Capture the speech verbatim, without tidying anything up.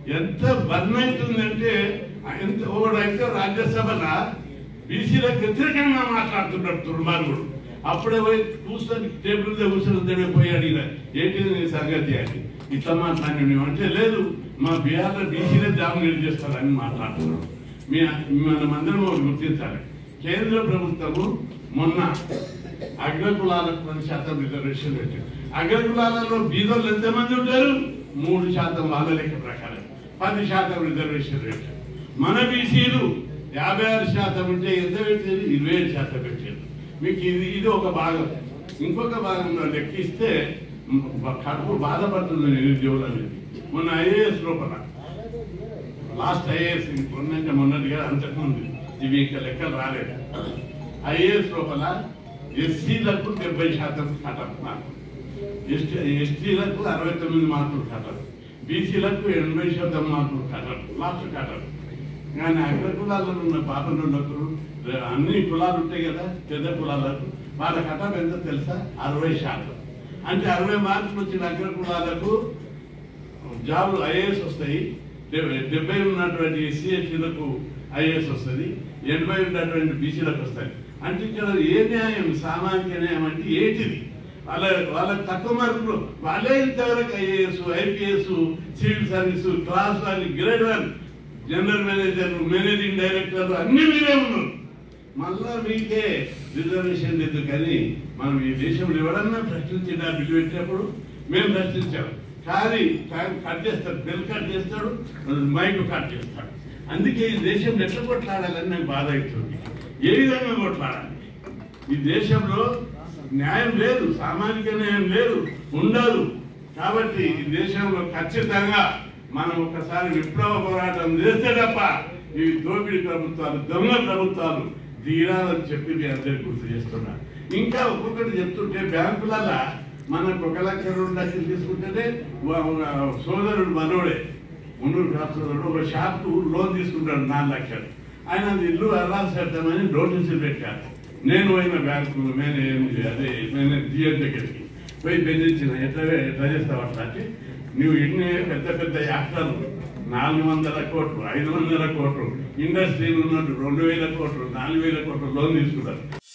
ఎంత బర్న్ అవుతుందంటే ఎంత ఒకడైతే రాజ్యసభల బీసీలకు వ్యతిరేకంగా మాట్లాడుతున్నాడు దుర్మార్గుడు. అప్పుడే పోయి కూర్చొని టేబుల్ మీద కూర్చొని పోయి అడిగిన ఏంటి సంగతి అని ఇట్లా మాట్లాడినాం అంటే లేదు మా బీహార్లో బీసీలే డామినేట్ చేస్తారని మాట్లాడుతున్నాం. మీ మనమందరం గుర్తించాలి. కేంద్ర ప్రభుత్వము మొన్న అగ్రకులాలకు పది శాతం రిజర్వేషన్ పెట్టారు. అగ్రకులాలలో బీదోళ్ళు ఎంతమంది ఉంటారు? మూడు శాతం వాళ్ళ లెక్క ప్రకారం పది శాతం రిజర్వేషన్ పెట్టారు. మన బీసీలు యాభై ఆరు శాతం ఉంటే ఎంత పెట్టారు? ఇరవై ఏడు శాతం పెట్టారు. మీకు ఇది ఇది ఒక భాగం. ఇంకొక భాగంలో లెక్కిస్తే కడుపు బాధపడుతుంది నిరుద్యోగులు అనేది. మొన్న ఐఏఎస్ లోపల లాస్ట్ ఐఏఎస్ మొన్నంటే మొన్నటిగా అంతకుముందు ఇవి ఇంకా లెక్కలు రాలేదు. ఐఏఎస్ లోపల ఎస్సీలకు డెబ్బై శాతం కటప్ మార్కులు, ఎస్టీ ఎస్టీలకు అరవై తొమ్మిది మార్కులు కటప్, బీసీలకు ఎనభై శాతం మార్కులు కటప్ లాస్ట్ కటప్. కానీ అగ్ర కులాలలో ఉన్న పాపనులకు అన్ని కులాలు ఉంటాయి కదా పెద్ద కులాలకు వాళ్ళ కటప్ ఎంత తెలుసా? అరవై శాతం. అంటే అరవై మార్కులు వచ్చిన అగ్ర కులాలకు జాబులు ఐఏఎస్ వస్తాయి. డెబ్బై ఉన్నటువంటి ఎస్సీ ఎస్టీలకు ఐఏఎస్ వస్తుంది, ఎనభై ఉన్నటువంటి బీసీలకు వస్తాయి. అంటే ఇక్కడ ఏ న్యాయం? సామాజిక న్యాయం అంటే ఏంటిది? వాళ్ళ వాళ్ళకి తక్కువ మార్కులు వాళ్ళే ఇంతవరకు IAS IPS civil service class one grade one general manager managing director అన్ని మీరే ఉన్నారు. మళ్ళా మీకే రిజర్వేషన్ లేదు. కానీ మనం ఈ దేశంలో ఎవరన్నా ప్రశ్నించిన బిల్లు పెట్టినప్పుడు మేము ప్రశ్నించాము. కానీ కట్ చేస్తాడు, బెల్ కట్ చేస్తాడు, మైక్ కట్ చేస్తాడు. అందుకే ఈ దేశంలో ఎట్లా కొట్లాడాలని నాకు బాధ అవుతుంది. ఏ విధంగా కొట్లాడాలి? ఈ దేశంలో న్యాయం లేదు, సామాజిక న్యాయం లేదు, ఉండదు. కాబట్టి ఈ దేశంలో ఖచ్చితంగా మనం ఒకసారి విప్లవ పోరాటం చేస్తే తప్ప ఈ దోపిడీ ప్రభుత్వాలు దొంగ ప్రభుత్వాలు దిగాలని చెప్పి మీ అందరికీ గుర్తు చేస్తున్నా. ఇంకా ఒక్కొక్కటి చెప్తుంటే బ్యాంకులలో మనకు ఒక లక్ష రెండు లక్షలు తీసుకుంటేనే సోదరుడు మనోడే మున్నూరు సోదరుడు ఒక షాప్ లోన్ తీసుకుంటాడు నాలుగు లక్షలు. ఆయన ఇల్లు అర్రాలు చేద్దామని నోటీసులు పెట్టారు. నేను పోయిన బ్యాంకు మేనే అదే నేను జిఎం దగ్గరికి పోయి బెదిరించిన ఎట్లా ఎట్లా చేస్తావు అట్లా అంటే నువ్వు ఇన్ని పెద్ద పెద్ద యాక్టర్లు నాలుగు వందల కోట్లు ఐదు వందల కోట్లు ఇండస్ట్రీలు ఉన్నట్టు రెండు వేల కోట్లు నాలుగు వేల కోట్లు లోన్ తీసుకుంటారు.